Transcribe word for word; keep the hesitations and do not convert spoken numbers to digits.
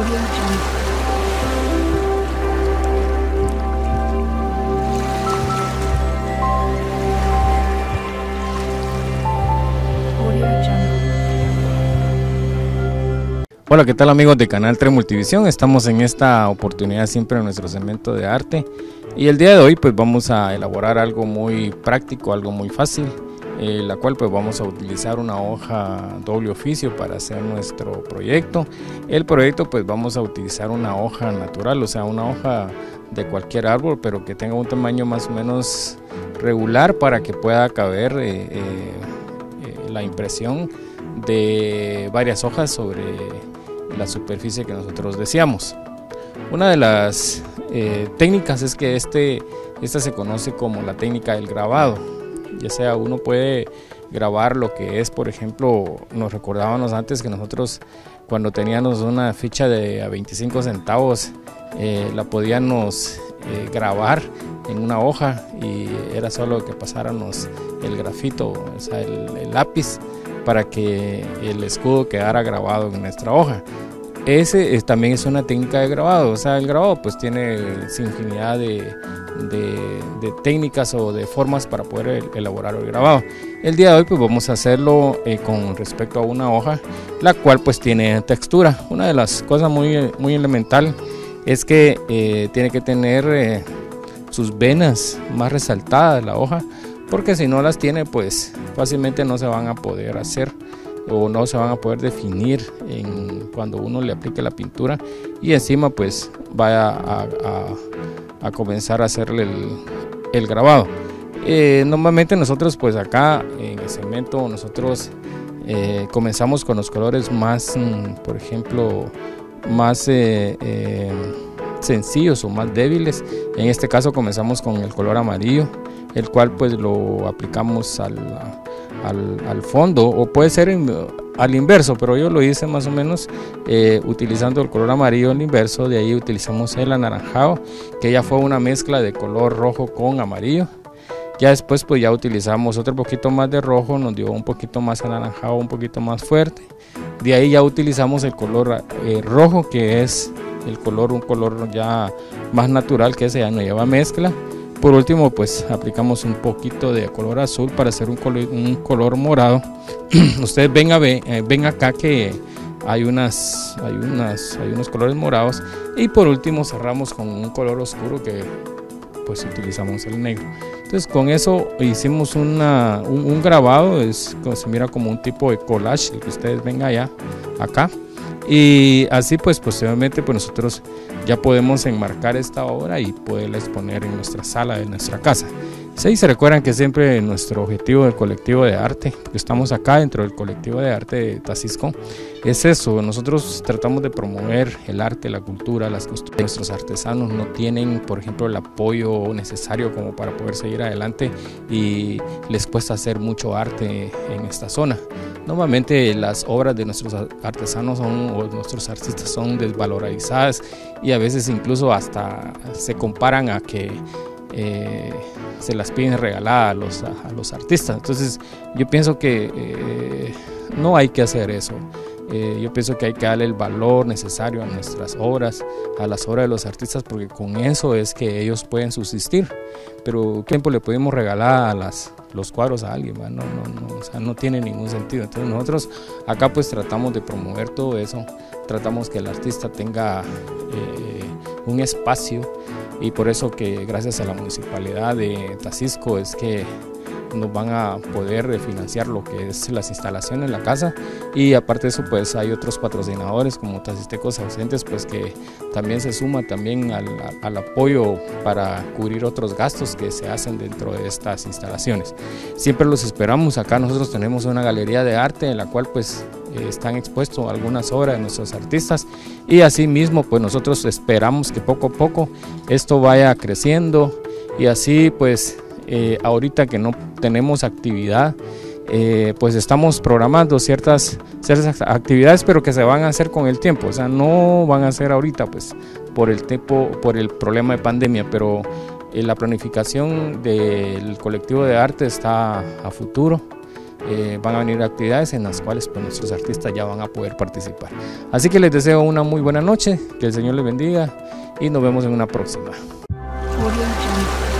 Hola, ¿qué tal amigos de Canal tres Multivisión? Estamos en esta oportunidad siempre en nuestro segmento de arte y el día de hoy pues vamos a elaborar algo muy práctico, algo muy fácil, eh, la cual pues vamos a utilizar una hoja doble oficio para hacer nuestro proyecto. El proyecto pues vamos a utilizar una hoja natural, o sea una hoja de cualquier árbol, pero que tenga un tamaño más o menos regular para que pueda caber eh, eh, eh, la impresión de varias hojas sobre la superficie que nosotros deseamos. Una de las eh, técnicas es que este, esta se conoce como la técnica del grabado, ya sea uno puede grabar lo que es, por ejemplo, nos recordábamos antes que nosotros cuando teníamos una ficha de a veinticinco centavos eh, la podíamos eh, grabar en una hoja y era solo que pasáramos el grafito, o sea, el, el lápiz, para que el escudo quedara grabado en nuestra hoja. Ese es, también es una técnica de grabado, o sea el grabado pues tiene infinidad de, de, de técnicas o de formas para poder elaborar el grabado. El día de hoy pues vamos a hacerlo eh, con respecto a una hoja, la cual pues tiene textura. Una de las cosas muy, muy elemental es que eh, tiene que tener eh, sus venas más resaltadas la hoja, porque si no las tiene pues fácilmente no se van a poder hacer o no se van a poder definir en, cuando uno le aplique la pintura y encima pues vaya a, a, a comenzar a hacerle el, el grabado. Eh, normalmente nosotros pues acá en el cemento nosotros eh, comenzamos con los colores más, por ejemplo, más eh, eh, sencillos o más débiles. En este caso comenzamos con el color amarillo, el cual pues lo aplicamos al, al, al fondo, o puede ser en, al inverso, pero yo lo hice más o menos eh, utilizando el color amarillo al inverso. De ahí utilizamos el anaranjado, que ya fue una mezcla de color rojo con amarillo. Ya después pues ya utilizamos otro poquito más de rojo, nos dio un poquito más anaranjado, un poquito más fuerte. De ahí ya utilizamos el color eh, rojo, que es el color, un color ya más natural, que ese ya no lleva mezcla. Por último pues aplicamos un poquito de color azul para hacer un color, un color morado. Ustedes ven, a ver, eh, ven acá que hay, unas, hay, unas, hay unos colores morados. Y por último cerramos con un color oscuro que pues utilizamos el negro. Entonces con eso hicimos una, un, un grabado, es, se mira como un tipo de collage, el que ustedes ven allá, acá. Y así pues posteriormente pues nosotros ya podemos enmarcar esta obra y poderla exponer en nuestra sala de nuestra casa. Sí, se recuerdan que siempre nuestro objetivo del colectivo de arte, porque estamos acá dentro del colectivo de arte de Taxisco, es eso. Nosotros tratamos de promover el arte, la cultura, las costumbres. Nuestros artesanos no tienen, por ejemplo, el apoyo necesario como para poder seguir adelante y les cuesta hacer mucho arte en esta zona. Normalmente las obras de nuestros artesanos son, o nuestros artistas son desvalorizadas y a veces incluso hasta se comparan a que eh, se las piden regaladas a los, a, a los artistas. Entonces yo pienso que eh, no hay que hacer eso. Eh, yo pienso que hay que darle el valor necesario a nuestras obras, a las obras de los artistas, porque con eso es que ellos pueden subsistir. Pero ¿qué tiempo le podemos regalar a las, los cuadros a alguien? No, no, no, o sea, no tiene ningún sentido. Entonces nosotros acá pues tratamos de promover todo eso, tratamos que el artista tenga eh, un espacio, y por eso que gracias a la municipalidad de Taxisco es que nos van a poder financiar lo que es las instalaciones en la casa. Y aparte de eso pues hay otros patrocinadores como Taxistecos Ausentes, pues que también se suma también al, al apoyo para cubrir otros gastos que se hacen dentro de estas instalaciones. Siempre los esperamos. Acá nosotros tenemos una galería de arte en la cual pues eh, están expuestos algunas obras de nuestros artistas, y así mismo pues nosotros esperamos que poco a poco esto vaya creciendo, y así pues Eh, ahorita que no tenemos actividad, eh, pues estamos programando ciertas, ciertas actividades, pero que se van a hacer con el tiempo, o sea, no van a ser ahorita pues por el tiempo, por el problema de pandemia, pero eh, la planificación del colectivo de arte está a futuro. eh, van a venir actividades en las cuales pues, nuestros artistas ya van a poder participar. Así que les deseo una muy buena noche, que el Señor les bendiga y nos vemos en una próxima.